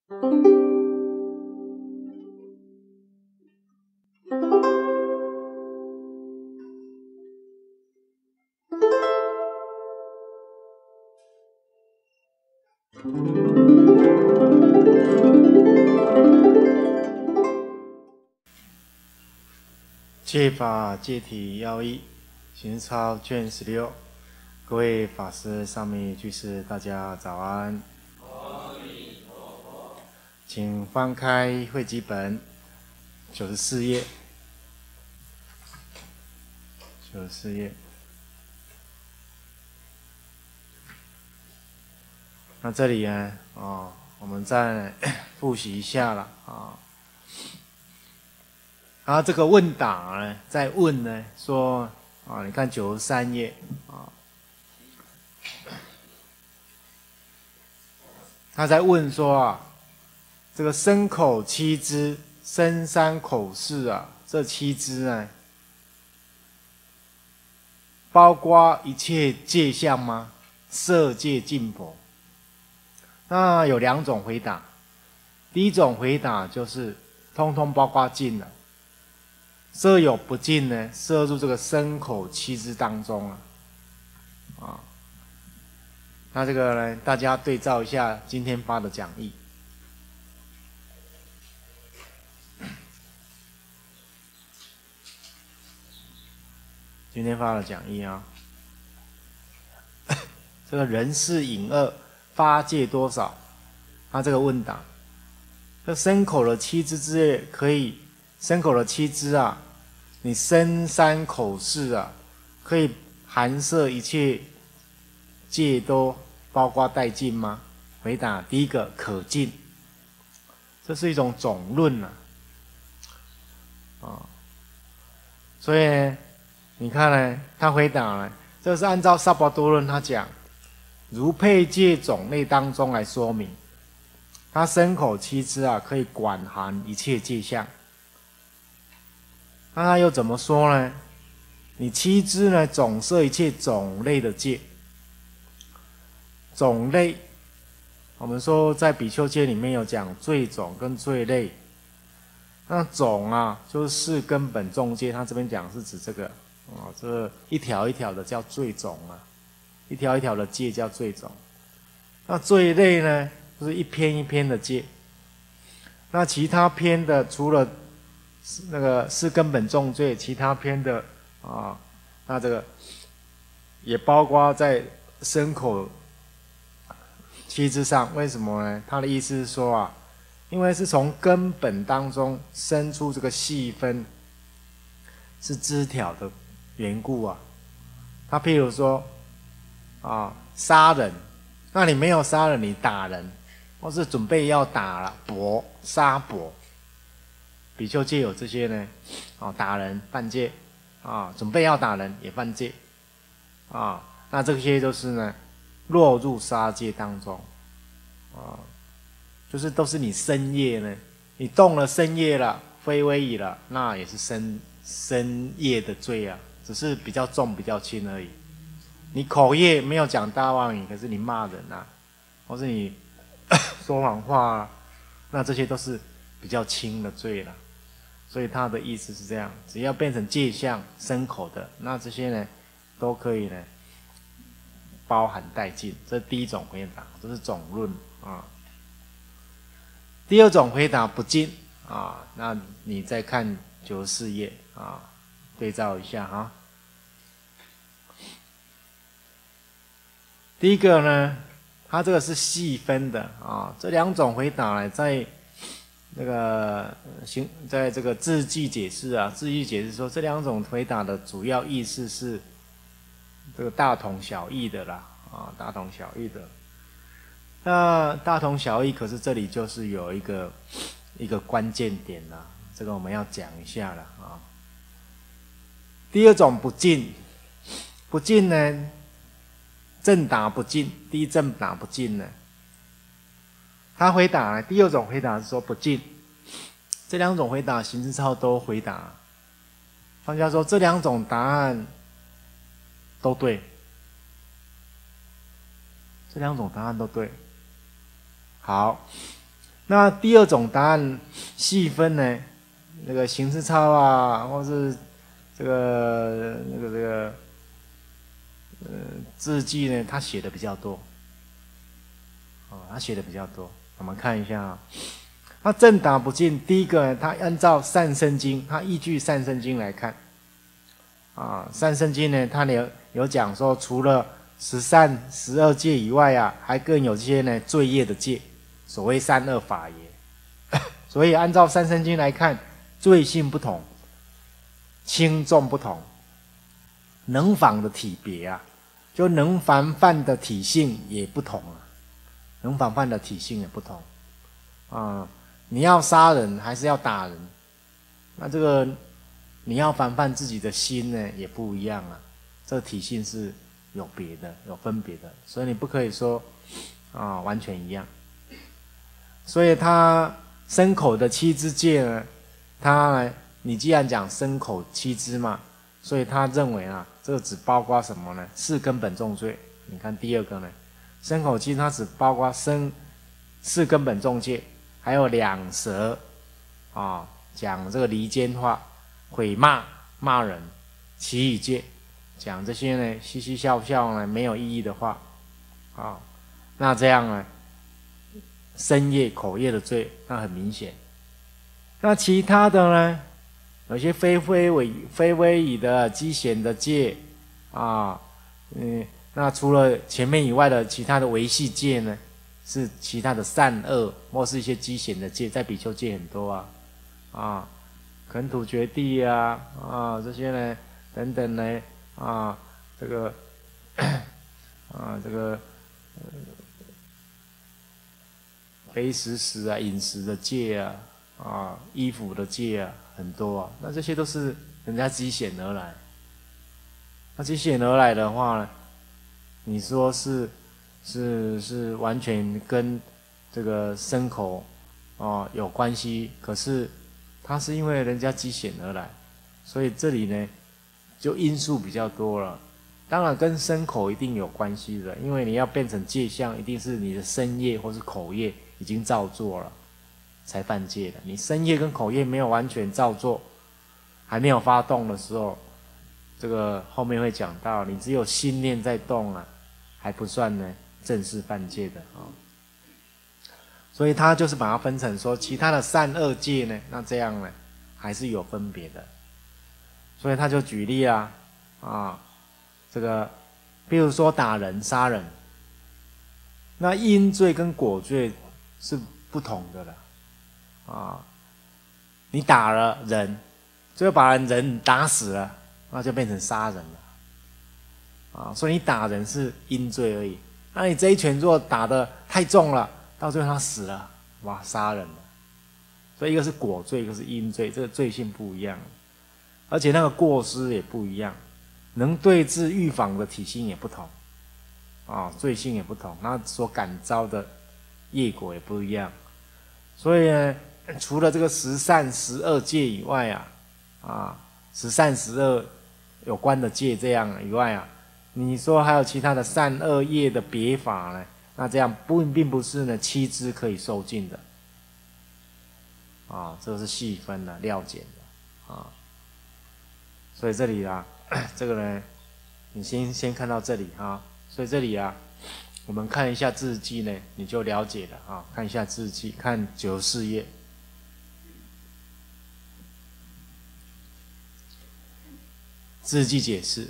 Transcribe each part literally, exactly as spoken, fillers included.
戒法戒体要义，行抄卷十六。各位法师、上面居士，大家早安。 阿弥陀佛。 请翻开汇集本九十四页，九十四页。那这里呢，哦，我们再复习一下了啊。然后这个问答呢，在问呢说啊，你看九十三页啊，他在问说啊，这个身口七支、身三口四啊，这七支呢，包括一切界相吗？色界净佛？那有两种回答。第一种回答就是通通包括净了。色有不净呢，摄入这个身口七支当中啊，啊，那这个呢，大家对照一下今天发的讲义。今天发的讲义啊，这个人事引恶发戒多少？他这个问答，这身口的七支之类可以。身口的七支啊，你身三口四啊，可以含摄一切戒都包括殆尽吗？回答第一个可尽，这是一种总论啊，啊，所以呢，你看呢，他回答呢，这是按照萨婆多论他讲，如配戒种类当中来说明，他身口七支啊，可以管含一切戒相。那他又怎么说呢？你七支呢，总摄一切种类的戒。种类，我们说在比丘戒里面有讲罪种跟罪类。那种啊，就是四根本众戒，他这边讲是指这个啊，这一条一条的叫罪种啊，一条一条的戒叫罪种。那罪类呢，就是一篇一篇的戒。那其他篇的除了那个是根本重罪，其他篇的啊，那这个也包括在身口七支上。为什么呢？他的意思是说啊，因为是从根本当中生出这个细分，是枝条的缘故啊。他譬如说啊，杀人，那你没有杀人，你打人，或是准备要打了，搏杀搏。比丘戒有这些呢，啊，打人犯戒，啊，准备要打人也犯戒，啊，那这些都是呢，落入杀戒当中，啊，就是都是你身业呢，你动了身业了，非威仪了，那也是身身业的罪啊，只是比较重比较轻而已。你口业没有讲大妄语，可是你骂人啊，或是你说谎话啊，那这些都是比较轻的罪了。所以他的意思是这样，只要变成戒相身口的，那这些呢，都可以呢包含殆尽。这是第一种回答，这是总论啊。第二种回答不尽啊，那你再看九十四页啊，对照一下哈。第一个呢，它这个是细分的啊，这两种回答呢，在那个行，在这个字句解释啊，字句解释说这两种回答的主要意思是这个大同小异的啦，啊，大同小异的。那大同小异，可是这里就是有一个一个关键点啦，这个我们要讲一下了啊。第二种不尽，不尽呢，正答不尽，第一正答不尽呢。他回答呢，第二种回答是说不尽，这两种回答行智超都回答。放下说这两种答案都对，这两种答案都对。好， 那第二种答案细分呢，那个行事操啊，或是这个那个这个呃字迹呢，他写的比较多。哦，他写的比较多。我们看一下啊，他正打不进。第一个呢，他按照善生经，他依据善生经来看。啊，善生经呢，他有有讲说，除了十善十二戒以外啊，还更有这些呢罪业的戒，所谓三恶法也。所以按照善生经来看，罪性不同，轻重不同，能防的体别啊，就能防范的体性也不同啊。能防范的体性也不同，啊，你要杀人还是要打人？那这个你要防范自己的心呢，也不一样啊。这个体性是有别的，有分别的，所以你不可以说啊完全一样。所以他身口的七支戒呢，他呢，你既然讲身口七支嘛，所以他认为啊，这个只包括什么呢？四根本重罪。你看第二个呢？身口七，它只包括身四根本重戒，还有两舌啊，讲这个离间话、毁骂、骂人、绮语戒，讲这些呢嘻嘻笑笑呢没有意义的话啊，那这样呢，身业、口业的罪，那很明显。那其他的呢，有些非非伪非非语的积嫌的戒啊，嗯。那除了前面以外的其他的维系戒呢，是其他的善恶或是一些积嫌的戒，在比丘戒很多啊，啊，垦土掘地啊，啊这些呢等等呢，啊这个啊这个呃背食食啊饮食的戒啊，啊衣服的戒啊很多啊，那这些都是人家积嫌而来，那积嫌而来的话呢？你说是是是完全跟这个身口哦有关系，可是它是因为人家积嫌而来，所以这里呢就因素比较多了。当然跟身口一定有关系的，因为你要变成戒相，一定是你的身业或是口业已经造作了才犯戒的。你身业跟口业没有完全造作，还没有发动的时候，这个后面会讲到，你只有心念在动啊。还不算呢正式犯戒的啊、哦，所以他就是把它分成说其他的善恶戒呢，那这样呢还是有分别的。所以他就举例啊啊，这个比如说打人、杀人，那因罪跟果罪是不同的了啊。你打了人，最后把人打死了，那就变成杀人了。啊，所以你打人是因罪而已。那你这一拳如果打得太重了，到最后他死了，哇，杀人了。所以一个是果罪，一个是因罪，这个罪性不一样，而且那个过失也不一样，能对治预防的体性也不同，啊，罪性也不同，那所感召的业果也不一样。所以呢，除了这个十善十恶戒以外啊，啊，十善十恶有关的戒这样以外啊。你说还有其他的善恶业的别法呢？那这样不并不是呢七支可以受尽的啊，这个是细分的、料简的啊。所以这里啊，这个呢，你先先看到这里啊。所以这里啊，我们看一下字迹呢，你就了解了啊。看一下字迹，看九十四页。字迹解释。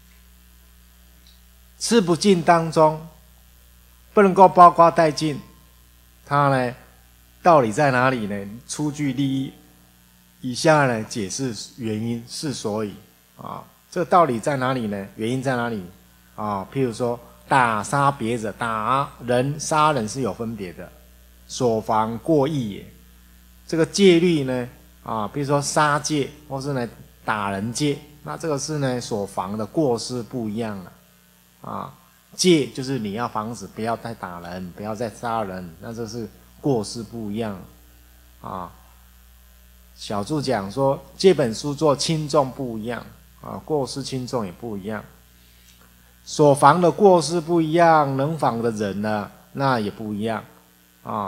吃不尽当中，不能够包括带尽，它呢，道理在哪里呢？出具例一，以下呢解释原因是所以啊，这个道理在哪里呢？原因在哪里啊？譬如说打杀别者，打人杀人是有分别的，所防过义也。这个戒律呢啊，比如说杀戒或是呢打人戒，那这个是呢所防的过失不一样了。啊，戒就是你要防止不要再打人，不要再杀人，那这是过失不一样啊。小注讲说，这本书做轻重不一样啊，过失轻重也不一样，所防的过失不一样，能防的人呢，那也不一样啊。这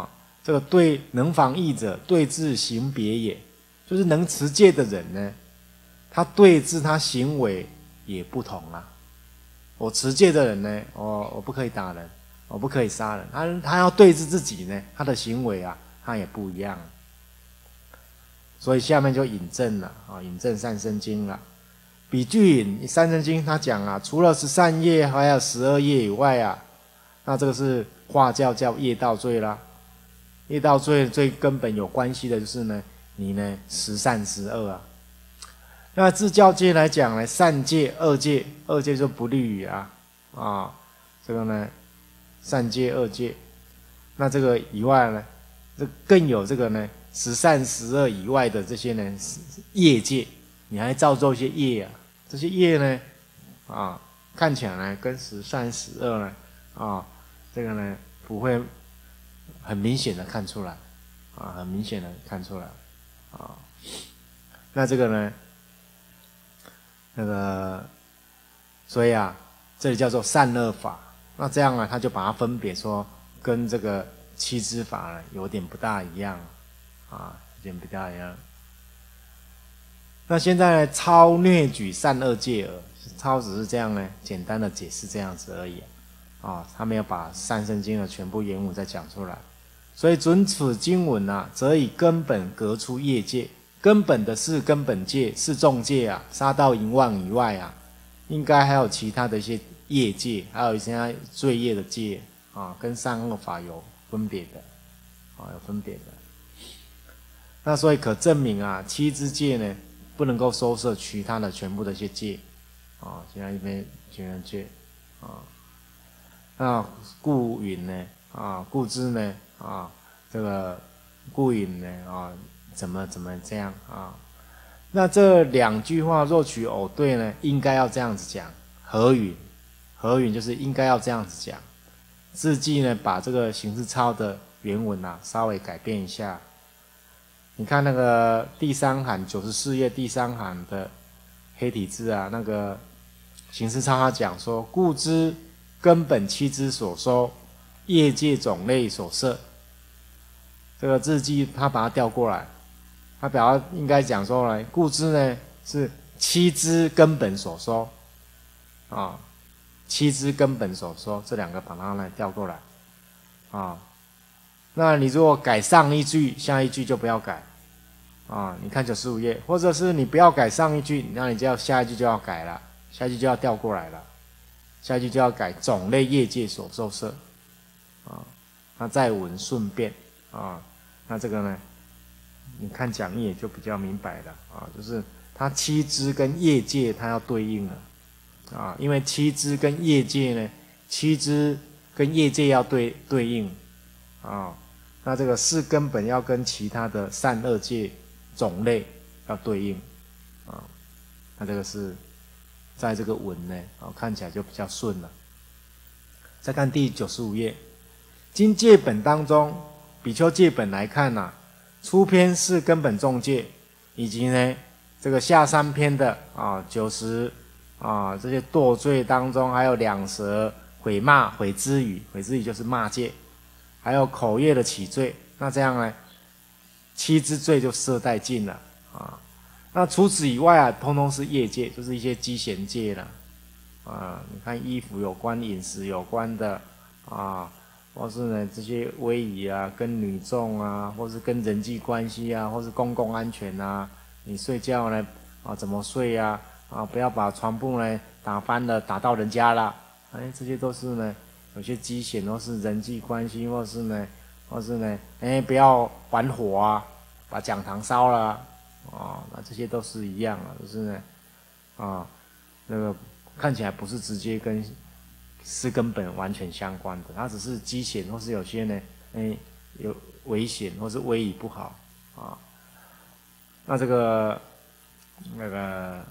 这个对能防疫者，对治行别也，就是能持戒的人呢，他对治他行为也不同啊。我持戒的人呢，我我不可以打人，我不可以杀人，他他要对治自己呢，他的行为啊，他也不一样。所以下面就引证了啊，引证三圣经了。比据引三圣经，他讲啊，除了十三业还有十二业以外啊，那这个是化教叫业道罪啦。业道罪最根本有关系的就是呢，你呢十善十恶啊。那自教界来讲呢，善戒、恶戒，恶戒就不利于啊啊，这个呢善戒、恶戒。那这个以外呢，这更有这个呢十善十恶以外的这些呢业戒，你还造作一些业啊，这些业呢啊看起来呢跟十善十恶呢啊这个呢不会很明显的看出来啊，很明显的看出来啊。那这个呢，那个，所以啊，这里叫做善恶法。那这样呢，他就把它分别说，跟这个七支法呢有点不大一样啊，有点不大一样。那现在呢，超略举善恶戒而，超只是这样呢，简单的解释这样子而已啊，他没有把三圣经的全部原文再讲出来。所以准此经文啊，则以根本革出业界，根本的是根本戒，是众戒啊，杀盗淫妄以外啊，应该还有其他的一些业界，还有一些罪业的戒啊，跟善恶法有分别的啊，有分别的。那所以可证明啊，七支戒呢，不能够收摄其他的全部的一些戒啊，其他一边全人戒啊。那故云呢啊，故知呢啊，这个故云呢啊，怎么怎么这样啊？那这两句话若取偶对呢，应该要这样子讲。合云，合云就是应该要这样子讲。字迹呢，把这个形式抄的原文啊，稍微改变一下。你看那个第三行九十四页第三行的黑体字啊，那个形式抄他讲说，故知根本七支所收，业界种类所摄。这个字迹他把它调过来，他表达应该讲说呢，故知呢是七支根本所收啊，七支根本所收，这两个把它呢调过来啊。那你如果改上一句，下一句就不要改啊。你看九十五页，或者是你不要改上一句，那你就要下一句就要改了，下一句就要调过来了。下一句就要改种类业界所受摄啊，那再文顺变啊，那这个呢，你看讲义也就比较明白了啊，就是它七支跟业界它要对应了啊，因为七支跟业界呢，七支跟业界要对对应啊，那这个是根本要跟其他的善恶界种类要对应啊，那这个是。在这个文呢，哦，看起来就比较顺了。再看第九十五页，经戒本当中，比丘戒本来看呐、啊，初篇是根本众戒，以及呢这个下三篇的啊九十啊这些堕罪当中，还有两舌、毁骂、毁之语，毁之语就是骂戒，还有口业的起罪。那这样呢，七之罪就摄殆尽了啊。那除此以外啊，通通是业界，就是一些积嫌戒了啊。你看衣服有关、饮食有关的啊，或是呢这些威仪啊，跟女众啊，或是跟人际关系啊，或是公共安全啊，你睡觉呢啊怎么睡啊？啊不要把床铺呢打翻了，打到人家了，哎，这些都是呢有些积嫌，或是人际关系，或是呢，或是呢，哎不要玩火啊，把讲堂烧了啊。哦，那这些都是一样啊，就是呢，啊，那个看起来不是直接跟是根本完全相关的，它只是积嫌，或是有些呢，哎，有危险，或是威仪不好啊。那这个那个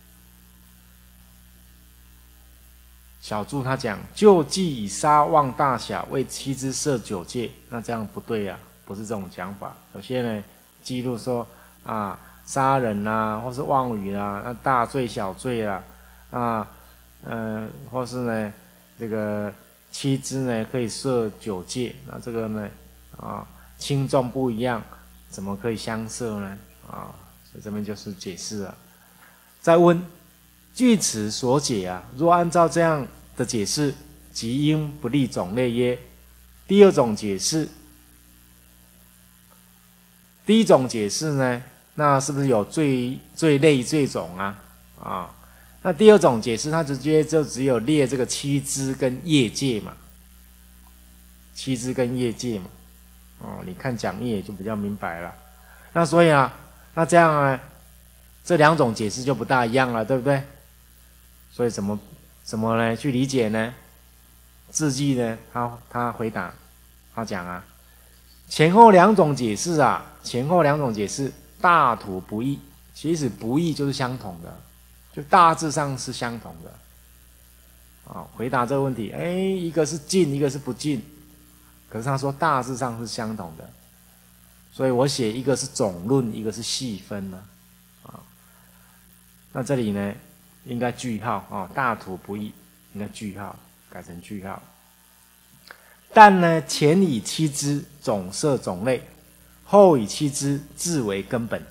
小注他讲，就计以杀妄大小为七支摄九戒，那这样不对啊，不是这种讲法。有些呢记录说啊。杀人啊，或是妄语啊，那大罪小罪啦，啊，呃，或是呢，这个七支呢可以摄九戒，那这个呢，啊， 轻重不一样，怎么可以相摄呢？啊，所以这边就是解释了。再问，据此所解啊，若按照这样的解释，即应不立种类耶？第二种解释，第一种解释呢，那是不是有罪罪类罪种啊？啊，那第二种解释，它直接就只有列这个七支跟业界嘛，七支跟业界嘛。哦，你看讲义也就比较明白了。那所以啊，那这样呢，这两种解释就不大一样了，对不对？所以怎么怎么呢去理解呢？字记呢，他他回答，他讲啊，前后两种解释啊，前后两种解释大图不异，其实不异就是相同的，就大致上是相同的。啊，回答这个问题，哎，一个是近，一个是不近。可是他说大致上是相同的，所以我写一个是总论，一个是细分呢，啊，那这里呢应该句号啊，大图不异，应该句号改成句号。但呢前以七支总摄种类，后以七支字为根本。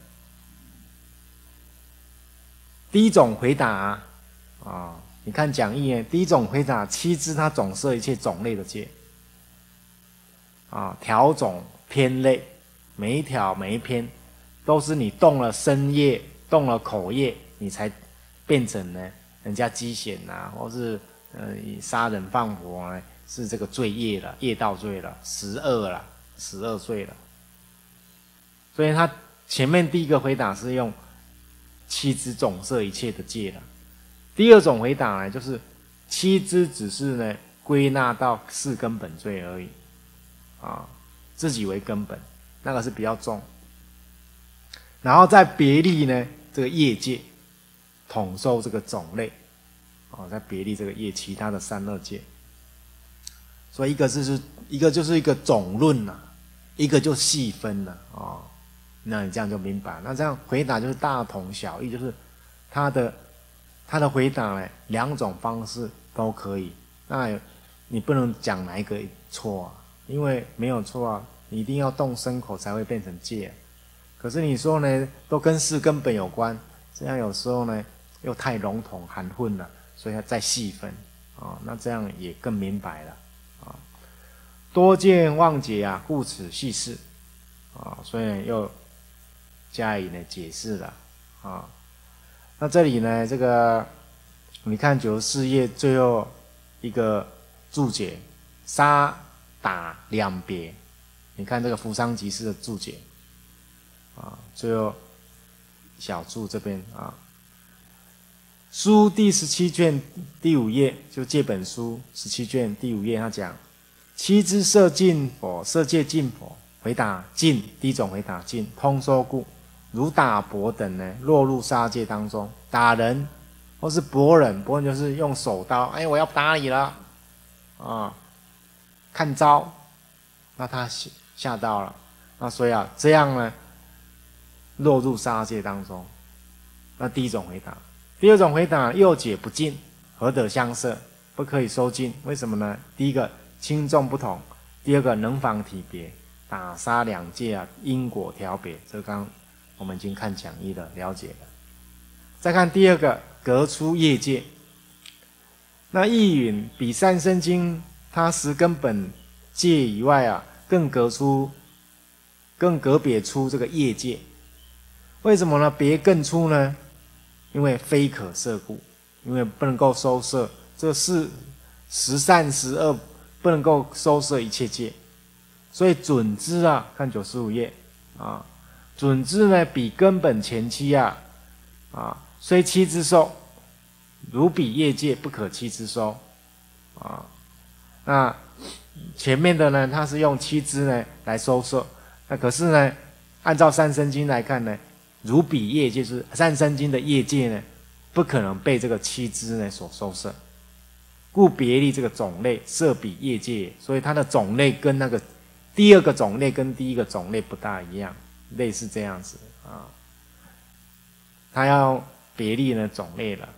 第一种回答啊，啊你看讲义呢，第一种回答七支它总摄一切种类的界。啊，条种篇类，每一条每一篇都是你动了身业、动了口业，你才变成呢人家积嫌呐，或是呃杀人放火呢，是这个罪业了，业道罪了，十恶了，十恶罪了。所以他前面第一个回答是用七支总摄一切的戒了，第二种回答呢就是七支只是呢归纳到四根本罪而已。啊，自己为根本，那个是比较重。然后再别立呢，这个业界统受这个种类，哦，再别立这个业其他的三恶界。所以一个是一个就是一个总论呐、啊，一个就细分了啊、哦。那你这样就明白。那这样回答就是大同小异，就是他的他的回答呢，两种方式都可以。那你不能讲哪一个错啊？因为没有错啊，你一定要动身口才会变成戒。可是你说呢，都跟四根本有关，这样有时候呢又太笼统含混了，所以要再细分啊、哦，那这样也更明白了啊、哦。多见妄解啊，故此细释啊，所以呢又加以呢解释了啊、哦。那这里呢，这个你看九十四页最后一个注解，杀打两别，你看这个扶桑集士的注解啊，最后小注这边啊，书第十七卷第五页，就这本书十七卷第五页，他讲七支摄尽否？摄戒尽否？回答尽，第一种回答尽，通说故，如打帛等呢，落入杀戒当中，打人或是帛人，帛人就是用手刀，哎，我要打你了啊。看招，那他吓到了，那所以啊，这样呢，落入杀戒当中。那第一种回答，第二种回答，又解不尽，何得相摄？不可以收尽，为什么呢？第一个轻重不同，第二个能防体别，打杀两戒啊，因果调别，这刚刚我们已经看讲义了，了解了。再看第二个，革出业界。那义允比三生经。它十根本戒以外啊，更隔出、更隔别出这个业界。为什么呢？别更出呢？因为非可摄故，因为不能够收摄。这是十善十恶，不能够收摄一切戒。所以准知啊，看九十五页啊，准知呢比根本前期啊啊，虽七支收，如比业界不可七支收啊。那前面的呢，它是用七支呢来收摄，那可是呢，按照三生经来看呢，如比业界就是三生经的业界呢，不可能被这个七支呢所收摄，故别立这个种类摄比业界，所以它的种类跟那个第二个种类跟第一个种类不大一样，类似这样子啊，它要别立呢种类了。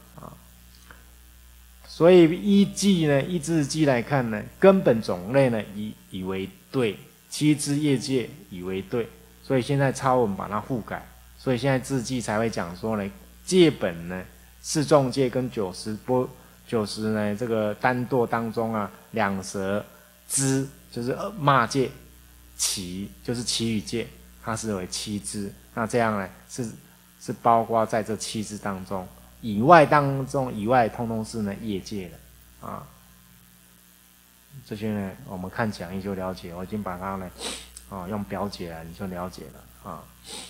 所以依记呢，依字记来看呢，根本种类呢以以为对， 七支业界以为对，所以现在抄文把它复改，所以现在字迹才会讲说呢，戒本呢四众戒跟九十波九十呢这个单堕当中啊，两舌支就是骂戒，其就是其余戒，它是为七支，那这样呢是是包括在这七支当中，以外当中以外通通是呢业界的啊。这些呢，我们看讲义就了解。我已经把它呢，啊，用表解了，你就了解了啊。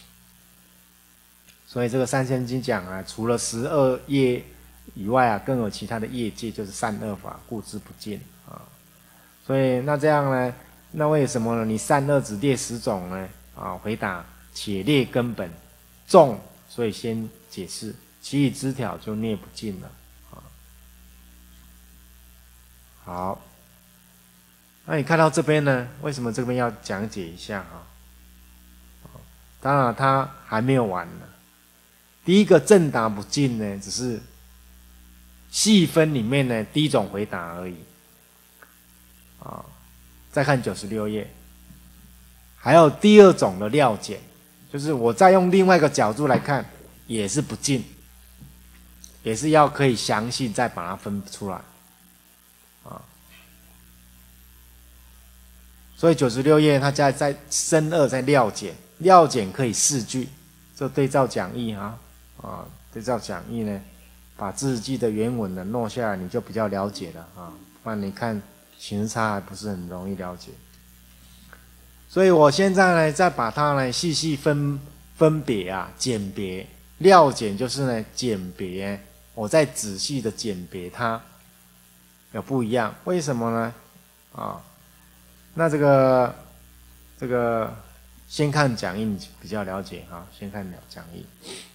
所以这个三仙经讲啊，除了十二业以外啊，更有其他的业界，就是善恶法，故知不尽啊。所以那这样呢，那为什么呢？你善恶只列十种呢？啊，回答且列根本重，所以先解释，其余枝条就列不尽了啊。好。那你看到这边呢？为什么这边要讲解一下啊？当然，它还没有完呢。第一个正答不尽呢，只是细分里面呢第一种回答而已。啊，再看九十六页，还有第二种的料简，就是我再用另外一个角度来看，也是不尽，也是要可以详细再把它分出来。啊。所以九十六页，它在在深二在料简，料简可以四句，这对照讲义哈啊，对照讲义呢，把字迹的原文呢弄下来，你就比较了解了啊。不然你看形式差还不是很容易了解。所以我现在呢，再把它呢细细分分别啊，简别料简就是呢简别，我再仔细的简别它，有不一样，为什么呢？啊。那这个这个先看讲义，你比较了解哈。先看讲义，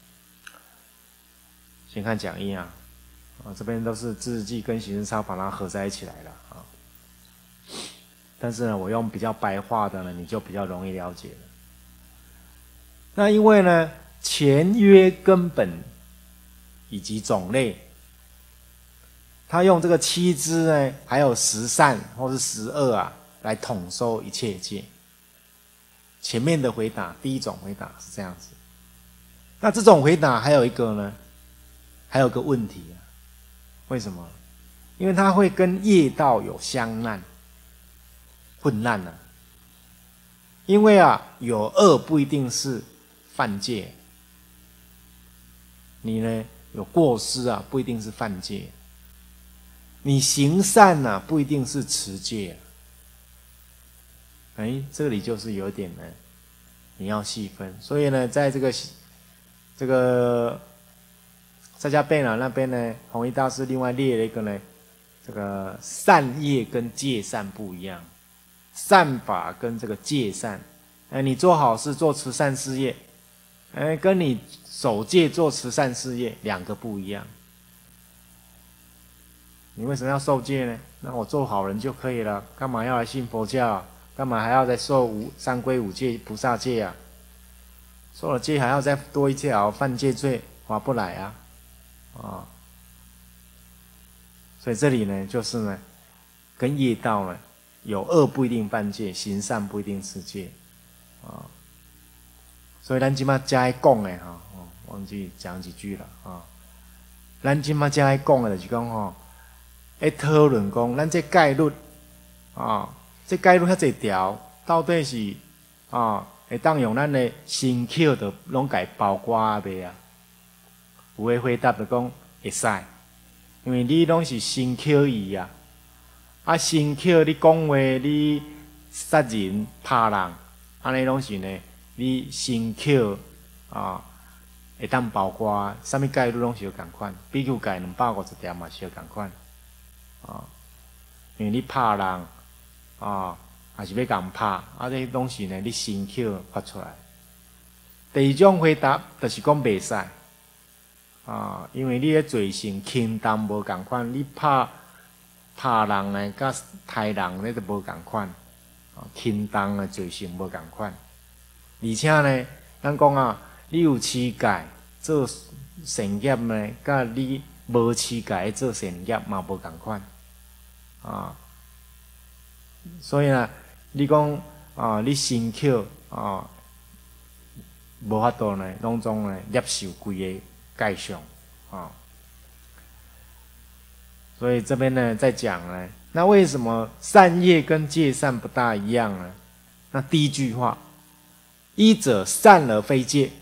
先看讲义啊，啊这边都是字迹跟形式抄把它合在一起来了啊。但是呢，我用比较白话的呢，你就比较容易了解了。那因为呢，前约根本以及种类，他用这个七支呢，还有十善或是十恶啊。来统收一切戒。前面的回答，第一种回答是这样子。那这种回答还有一个呢，还有个问题啊，为什么？因为它会跟业道有相难、混乱啊。因为啊，有恶不一定是犯戒，你呢有过失啊，不一定是犯戒。你行善啊，不一定是持戒啊。哎，这里就是有点呢，你要细分。所以呢，在这个这个在家贝朗那边呢，弘一大师另外列了一个呢，这个善业跟戒善不一样，善法跟这个戒善，哎，你做好事做慈善事业，哎，跟你守戒做慈善事业两个不一样。你为什么要受戒呢？那我做好人就可以了，干嘛要来信佛教啊？干嘛还要再受五三归五戒菩萨戒啊？受了戒还要再多一条犯戒罪，划不来啊！啊，所以这里呢，就是呢，跟业道呢，有恶不一定犯戒，行善不一定持戒啊。所以咱今嘛加来讲的哈，哦，忘记讲几句了啊。咱今嘛加来讲的就是讲吼，在讨论讲，咱这戒律啊。这戒律遐侪条，到底是啊，会当用咱的身口的拢解包括未啊？有诶回答就讲会使，因为你拢是身口语啊，啊身口你讲话你杀人拍人，安尼拢是呢，你身口啊会当包括，啥物戒律拢是有共款，比如戒两百五十条嘛是有共款，啊，因为你拍人。啊，还是要共拍，啊，这拢是呢，你身口发出来。第二种回答就是讲袂使，啊，因为你的罪行轻重无共款，你拍拍人呢，甲杀人呢都无共款，啊，轻重的罪行无共款。而且呢，咱讲啊，你有持戒做善业呢，甲你无持戒做善业嘛无共款，啊。所以呢，你讲啊，你身口啊，无法度呢，拢总呢接受规个界相啊。所以这边呢在讲呢，那为什么善业跟戒善不大一样呢？那第一句话，一者善而非戒，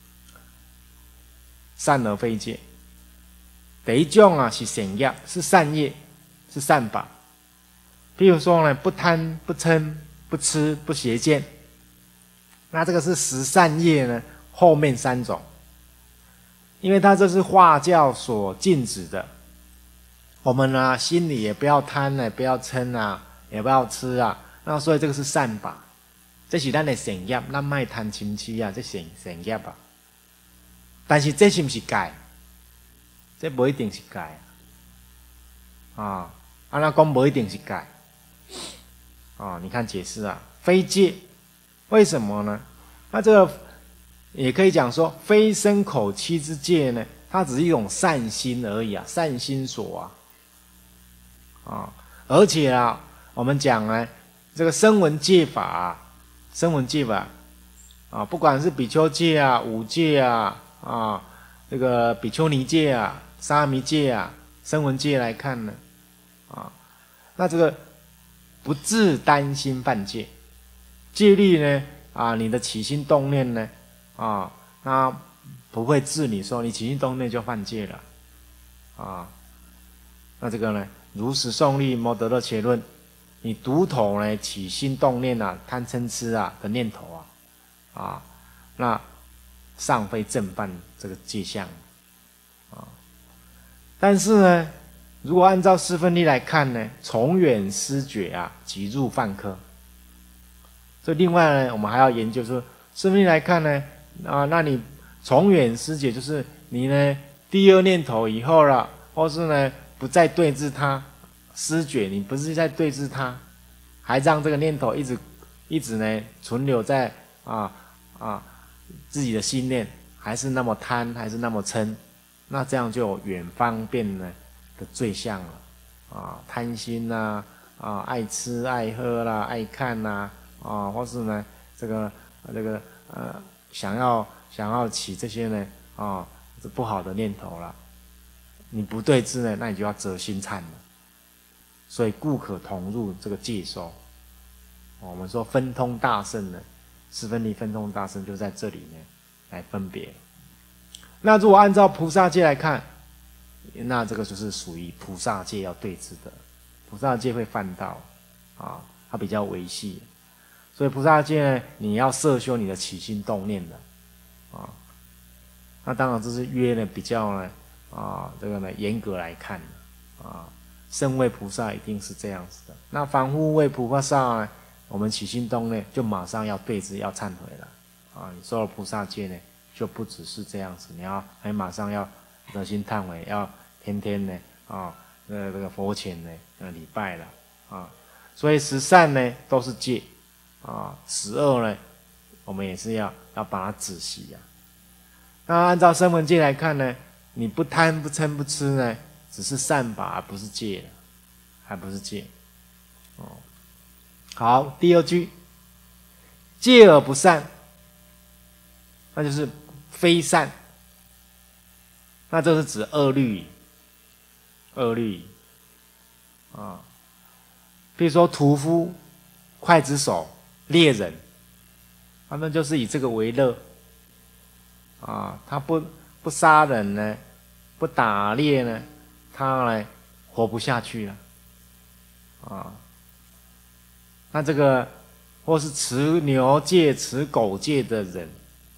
善而非戒。第一种啊是善业，是善业，是善法。譬如说呢，不贪、不嗔、不痴、不邪见，那这个是十善业呢后面三种，因为它这是化教所禁止的。我们呢心里也不要贪呢，不要嗔啊，也不要吃啊，那所以这个是善法，这是咱的善业，咱莫贪嗔痴啊，这善善业啊。但是这是不是戒？这不一定是戒啊！啊，那讲不一定是戒啊！你看解释啊，非戒，为什么呢？那这个也可以讲说，非身口七之戒呢，它只是一种善心而已啊，善心所啊啊！而且啊，我们讲呢，这个声闻戒法啊，声闻戒法啊，不管是比丘戒啊、五戒啊啊，这个比丘尼戒啊、沙弥戒啊、声闻戒来看呢，啊，那这个不自担心犯戒，戒律呢啊，你的起心动念呢啊，那不会治你说你起心动念就犯戒了啊。那这个呢，如实诵律摩得乐切论，你读头呢起心动念啊，贪嗔痴啊的念头啊啊，那尚非正犯这个戒相啊。但是呢，如果按照四分律来看呢，从远思觉啊，即入犯科。所以另外呢，我们还要研究说，四分律来看呢，啊，那你从远思觉就是你呢第二念头以后了，或是呢不再对治它，思觉你不是在对治它，还让这个念头一直一直呢存留在啊啊自己的心念，还是那么贪，还是那么嗔，那这样就有远方便呢的罪相了啊，贪心呐 啊, 啊，爱吃爱喝啦，爱看呐 啊, 啊，或是呢这个这个呃想要想要起这些呢啊这不好的念头了，你不对治呢，那你就要折心忏了。所以故可同入这个戒收。我们说分通大圣呢，四分离分通大圣就在这里呢来分别。那如果按照菩萨戒来看，那这个就是属于菩萨戒要对治的，菩萨戒会犯到啊，它比较微细，所以菩萨戒呢，你要摄修你的起心动念的啊。那当然这是约呢比较呢啊这个呢严格来看啊，圣位菩萨一定是这样子的。那凡夫位菩萨呢，我们起心动念就马上要对治，要忏悔了啊。你受了菩萨戒呢，就不只是这样子，你要还马上要热心忏悔，要天天呢啊，那、呃、这个佛前呢呃礼拜了啊。所以十善呢都是戒啊，十恶呢我们也是要要把它止息啊。那按照声闻戒来看呢，你不贪不嗔不痴呢，只是善法，而不是戒了，还不是戒哦。好，第二句，戒而不善，那就是非善。那这是指恶律，恶律啊，比如说屠夫、刽子手、猎人，他们就是以这个为乐啊，他不不杀人呢，不打猎呢，他呢活不下去了啊。那这个或是持牛戒、持狗戒的人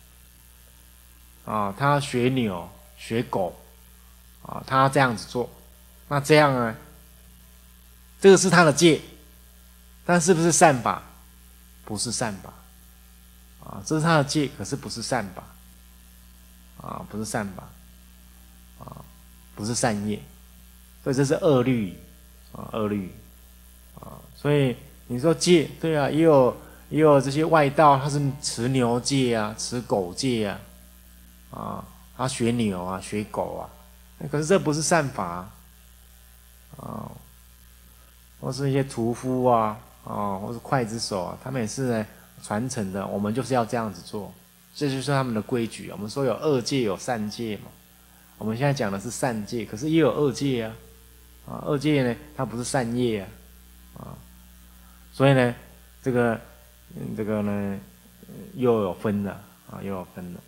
啊，他学牛、学狗啊，他这样子做，那这样呢，这个是他的戒，但是不是善法？不是善法啊，这是他的戒，可是不是善法啊，不是善法啊，不是善业，所以这是恶律啊，恶律啊，所以你说戒，对啊，也有也有这些外道，他是持牛戒啊，持狗戒啊，啊，他学牛啊，学狗啊，可是这不是善法啊，啊或是一些屠夫啊，啊，或是刽子手啊，他们也是呢传承的，我们就是要这样子做，这就是他们的规矩。我们说有恶戒有善戒嘛，我们现在讲的是善戒，可是也有恶戒啊，啊，恶戒呢，它不是善业啊，啊，所以呢，这个，嗯、这个呢，又有分了啊，又有分了。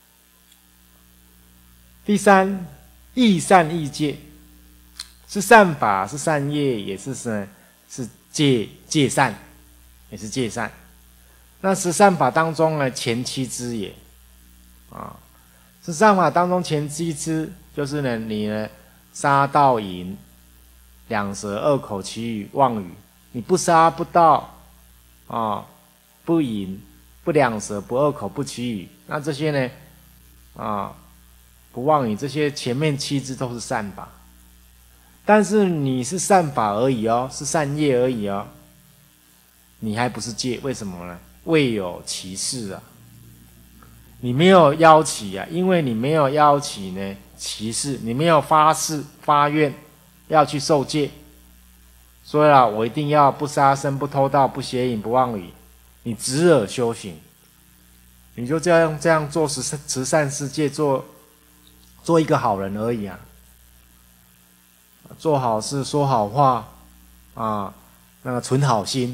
第三，亦善亦戒，是善法，是善业，也是是是戒戒善，也是戒善。那十善法当中呢，前七支也，啊，十善法当中前七支就是呢，你呢杀盗淫、两舌恶口绮语妄语，你不杀不盗啊，不淫不两舌不恶口不绮语，那这些呢啊不妄语，这些前面七支都是善法，但是你是善法而已哦，是善业而已哦，你还不是戒，为什么呢？未有其事啊，你没有邀起啊，因为你没有邀起呢其事，你没有发誓发愿要去受戒，所以啊，我一定要不杀生、不偷盗、不邪淫、不妄语，你只耳修行，你就这样这样做慈善慈善世界，做做一个好人而已啊，做好事、说好话啊，那个存好心。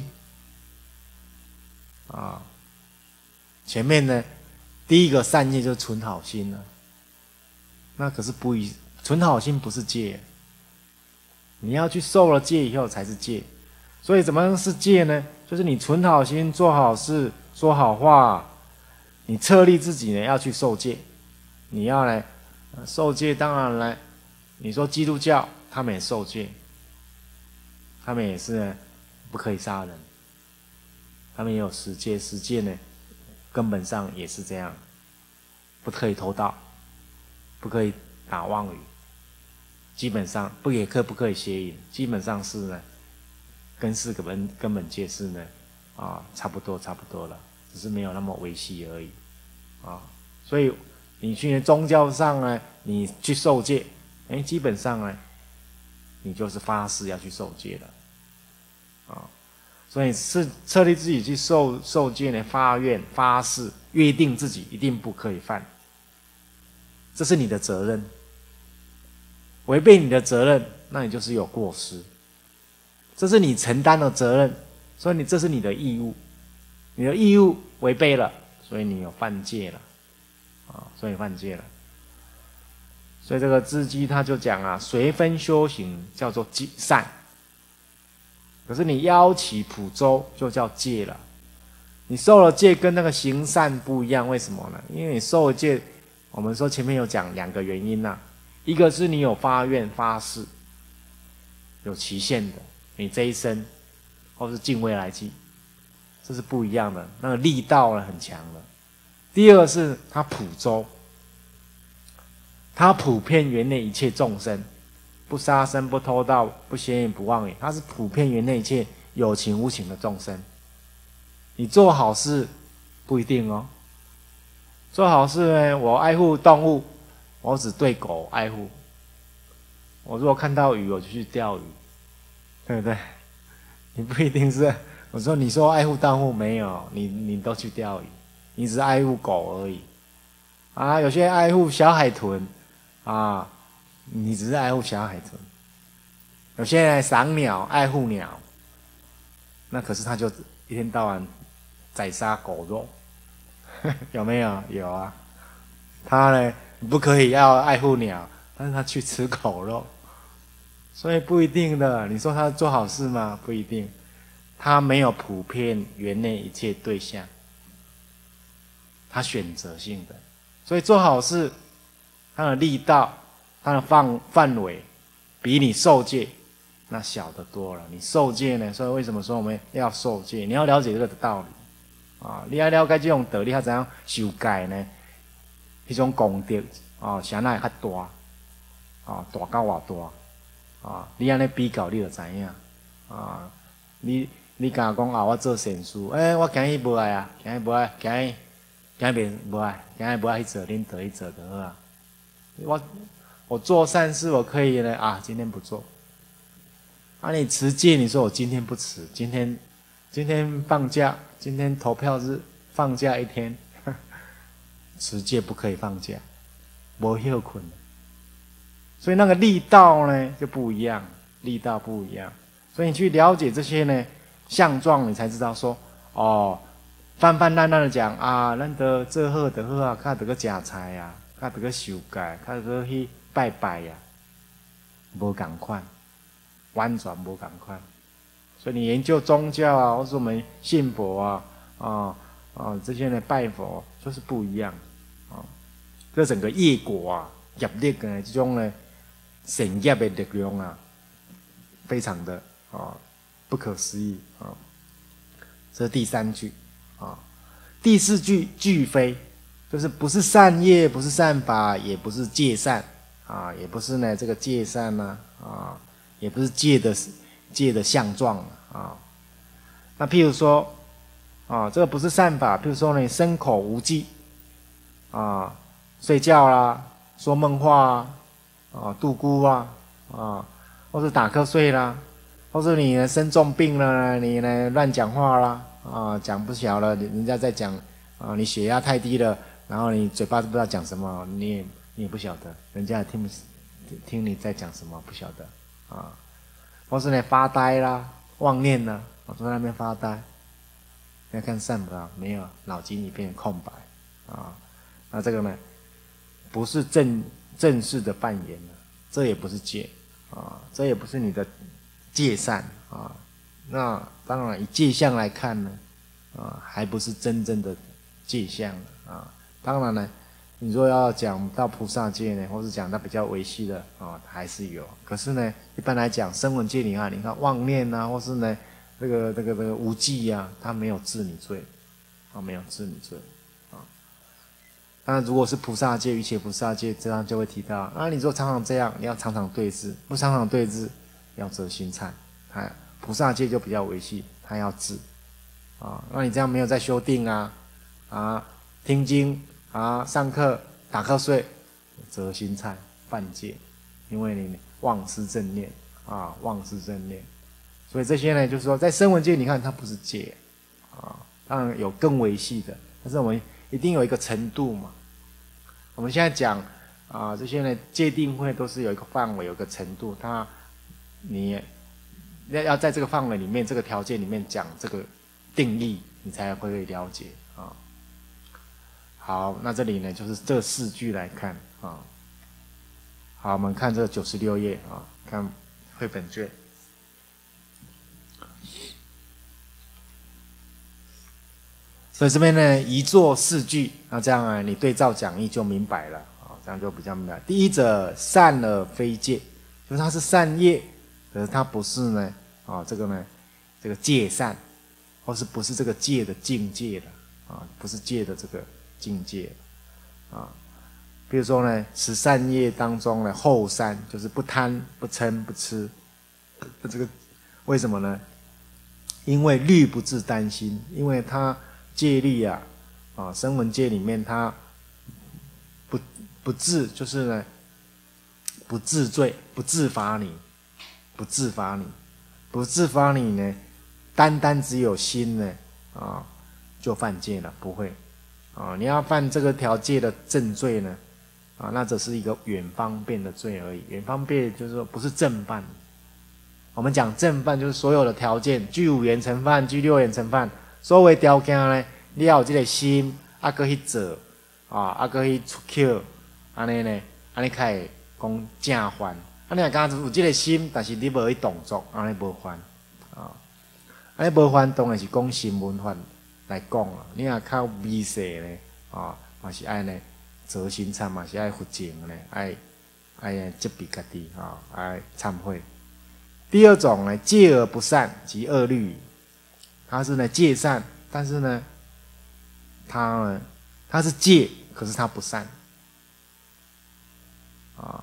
啊，前面呢，第一个善业就是存好心了。那可是不一，存好心不是戒，你要去受了戒以后才是戒。所以怎么样是戒呢？就是你存好心，做好事，说好话，你策立自己呢要去受戒。你要来受戒，当然来，你说基督教他们也受戒，他们也是呢不可以杀人。他们也有十戒，十戒呢，根本上也是这样，不可以偷盗，不可以打妄语，基本上不也可不可以邪淫，基本上是呢，跟四个根根本戒是呢，啊，差不多差不多了，只是没有那么维系而已，啊，所以你去宗教上呢，你去受戒，哎，基本上呢，你就是发誓要去受戒的，啊。所以是策立自己去受受戒呢，发愿发誓，约定自己一定不可以犯，这是你的责任。违背你的责任，那你就是有过失，这是你承担的责任，所以你这是你的义务，你的义务违背了，所以你有犯戒了，啊，所以犯戒了。所以这个智基他就讲啊，随分修行叫做善。可是你邀起普周就叫戒了，你受了戒跟那个行善不一样，为什么呢？因为你受了戒，我们说前面有讲两个原因呐、啊，一个是你有发愿发誓，有期限的，你这一生或是近未来际，这是不一样的，那个力道呢很强的。第二个是它普周，它普遍园内一切众生。不杀生，不偷盗，不邪淫，不妄语，它是普遍园内一切有情无情的众生。你做好事不一定哦。做好事呢，我爱护动物，我只对狗爱护。我如果看到鱼，我就去钓鱼，对不对？你不一定是。我说你说爱护动物没有，你你都去钓鱼，你只是爱护狗而已。啊，有些人爱护小海豚，啊。你只是爱护小海豚，有些人赏鸟，爱护鸟，那可是他就一天到晚宰杀狗肉，有没有？有啊。他呢，不可以要爱护鸟，但是他去吃狗肉，所以不一定的。你说他做好事吗？不一定，他没有普遍园内一切对象，他选择性的，所以做好事，他的力道。它的范范围比你受戒那小得多了。你受戒呢，所以为什么说我们要受戒？你要了解这个的道理啊！你要了解这种道理，他怎样修改呢？那种功德啊，谁那会较大啊？大到偌大啊？你安尼比较，你就知影啊！你你敢讲啊？我做善事，诶、欸，我今日无爱啊，今日无爱，今日今日无爱，今日无爱去做，恁做去做就好啊。我。我做善事，我可以呢啊，今天不做。啊，你持戒，你说我今天不持，今天今天放假， 今天投票日放假一天，持戒不可以放假，没休困。所以那个力道呢就不一样，力道不一样。所以你去了解这些呢相状，你才知道说，哦，泛泛滥滥的讲啊，咱得做好得好啊，较得个食菜啊，较得个受戒，较得个去拜拜呀、啊，无同款，完全无同款。所以你研究宗教啊，或是我们信佛啊，啊啊这些呢拜佛就是不一样啊。这整个业果啊、业力呢，这种呢善业的力量啊，非常的啊不可思议啊。这是第三句啊。第四句俱非，就是不是善业，不是善法，也不是戒善啊，也不是呢这个戒善呢 啊, 啊，也不是戒的戒的相状啊。那譬如说啊，这个不是善法，譬如说呢身口无忌啊，睡觉啦，说梦话啊，啊度孤啊啊，或是打瞌睡啦，或是你呢生重病了，你呢乱讲话啦。啊，讲不晓了，人家在讲啊，你血压太低了，然后你嘴巴都不知道讲什么，你也你也不晓得，人家也听不听你在讲什么，不晓得啊。或是呢发呆啦，妄念啦，我坐在那边发呆，要看善法没有，脑筋一片空白啊。那这个呢，不是正正式的扮演了，这也不是戒啊，这也不是你的戒善啊。那当然，以戒相来看呢，啊，还不是真正的戒相啊。当然呢，你若要讲到菩萨戒呢，或是讲到比较维系的啊，还是有。可是呢，一般来讲，声闻戒你看，你看妄念啊，或是呢，这个这个这个无记啊，它没有治你罪，啊，没有治你罪啊。当然，如果是菩萨戒、瑜伽菩萨戒，这样就会提到，啊，你说常常这样，你要常常对治，不常常对治，要择心忏，哎。菩萨戒就比较维系，他要治啊。那你这样没有在修定啊啊，听经啊，上课打瞌睡，择心忏犯戒，因为你忘失正念啊，忘失正念。所以这些呢，就是说在声闻戒，你看它不是戒啊，当然有更维系的，但是我们一定有一个程度嘛。我们现在讲啊，这些呢戒定慧都是有一个范围，有一个程度，它你。要要在这个范围里面，这个条件里面讲这个定义，你才会了解啊。好，那这里呢就是这四句来看啊。好，我们看这九十六页啊，看绘本卷。所以这边呢一作四句，那这样啊，你对照讲义就明白了啊，这样就比较明白。第一者善而非戒，就是它是善业。可是它不是呢，啊，这个呢，这个戒善，或是不是这个戒的境界的啊，不是戒的这个境界啊。比如说呢，十善业当中呢，后善就是不贪、不嗔、不痴，这个为什么呢？因为虑不自担心，因为他戒律啊，啊，声闻戒里面他不不自，就是呢，不自罪，不自罚你。不自罚你，不自罚你呢，单单只有心呢，啊，就犯戒了，不会，啊，你要犯这个条戒的正罪呢，啊，那只是一个远方便的罪而已。远方便就是说不是正犯。我们讲正犯就是所有的条件，具五缘成犯，具六缘成犯，所有的条件呢，你要有这个心，啊，搁去做，啊，啊，搁去出口，安尼呢，安尼才会讲正犯。啊，你若敢有这个心，但是你无去动作，安尼无犯啊。安尼无犯，当然是讲新闻法来讲啊。你若较微细呢，啊，嘛是爱呢择心忏，嘛是爱佛净呢，爱爱责备家己啊，爱忏悔。第二种呢，戒而不善即恶律，它是呢戒善，但是呢，它呢它是戒，可是它不善啊。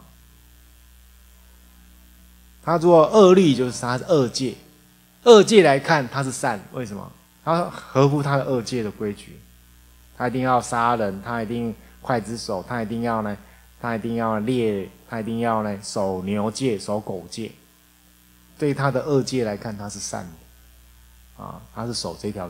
他如果恶律，就是他是恶戒，恶戒来看他是善，为什么？他合乎他的恶戒的规矩，他一定要杀人，他一定刽子手，他一定要呢，他一定要猎，他一定要呢守牛戒、守狗戒。对他的恶戒来看，他是善的，啊，他是守这条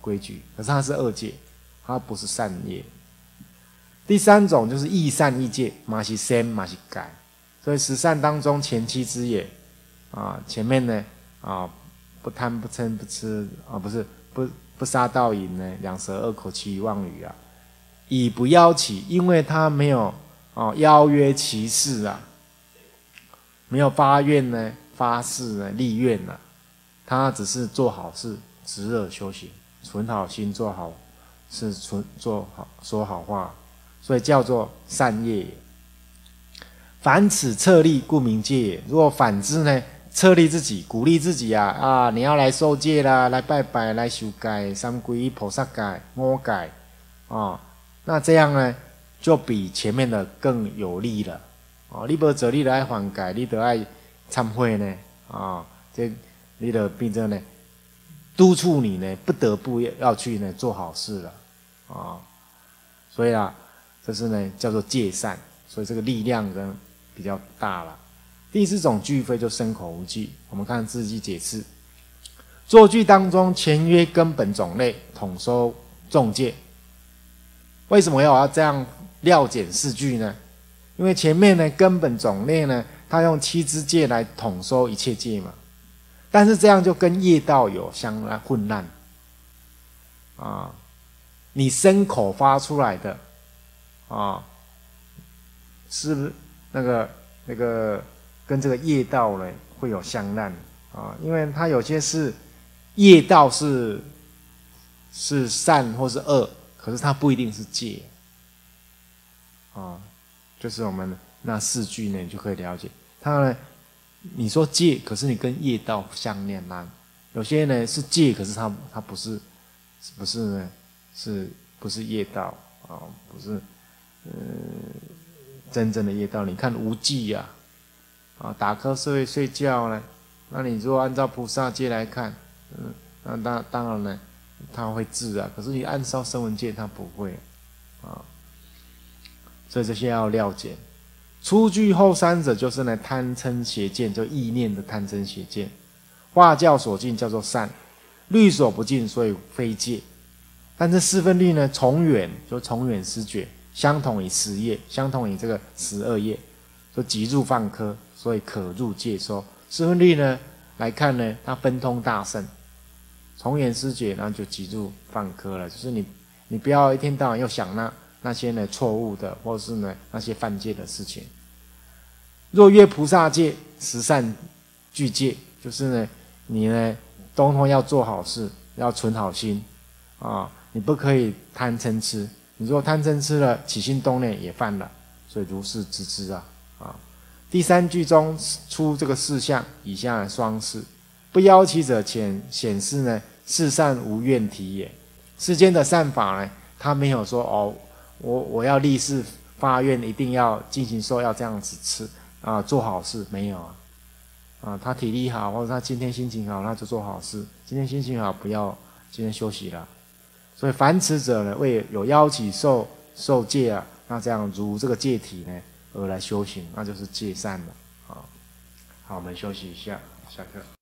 规矩，可是它是恶戒，它不是善业。第三种就是亦善亦戒，嘛是善嘛是改，所以十善当中前七之也啊，前面呢啊不贪不嗔不痴啊，不是不不杀盗淫呢，两舌恶口其余妄语啊，以不邀起，因为他没有啊邀约其事啊，没有发愿呢发誓呢立愿啊，他只是做好事，直耳修行，存好心，做好事，存做好说好话。所以叫做善业也。凡此策立，故名戒也。如果反之呢，策立自己，鼓励自己啊啊，你要来受戒啦，来拜拜，来修戒，三皈依、菩萨戒、五戒啊，那这样呢，就比前面的更有利了啊。你无做，你就爱还戒，你就爱忏悔呢啊，这你就变成呢，督促你呢，不得不要去呢做好事了啊。所以啊。这是呢，叫做戒善，所以这个力量跟比较大了。第四种句非就身口无忌，我们看字句解释。作句当中前约根本种类，统收众戒。为什么要要这样料简四句呢？因为前面呢根本种类呢，他用七支戒来统收一切戒嘛，但是这样就跟业道有相混乱啊，你身口发出来的。啊，是不是那个那个跟这个业道呢会有相难啊？因为它有些是业道是是善或是恶，可是它不一定是戒啊。就是我们那四句呢，你就可以了解它呢。你说戒，可是你跟业道相连啊。有些呢是戒，可是它它不是不是呢是不是业道啊？不是。呃，真正的业道，你看无记呀、啊，啊，打瞌睡睡觉呢，那你如果按照菩萨戒来看，嗯，那当当然呢，他会治啊，可是你按照声闻戒，他不会啊，所以这些要了解。出句后三者就是呢贪嗔邪见，就意念的贪嗔邪见，化教所尽叫做善，律所不尽，所以非戒。但是四分律呢，从远就从远失觉。相同以十业，相同以这个十二业，就即入犯科，所以可入戒收。四分律呢来看呢，它分通大圣，从远失觉，然后就即入犯科了。就是你，你不要一天到晚又想那那些呢错误的，或是呢那些犯戒的事情。若越菩萨戒，十善具戒，就是呢你呢通通要做好事，要存好心啊，你不可以贪嗔痴。你说贪嗔痴了，起心动念也犯了，所以如是知之啊啊！第三句中出这个四项，以下的双事，不邀其者，显显示呢世善无愿体也。世间的善法呢，他没有说哦，我我要立誓发愿，一定要进行说要这样子吃啊，做好事没有啊啊！他体力好，或者他今天心情好，那就做好事；今天心情好，不要今天休息了。所以凡此者呢，为有邀起受受戒啊，那这样如这个戒体呢而来修行，那就是戒善了啊。好，我们休息一下，下课。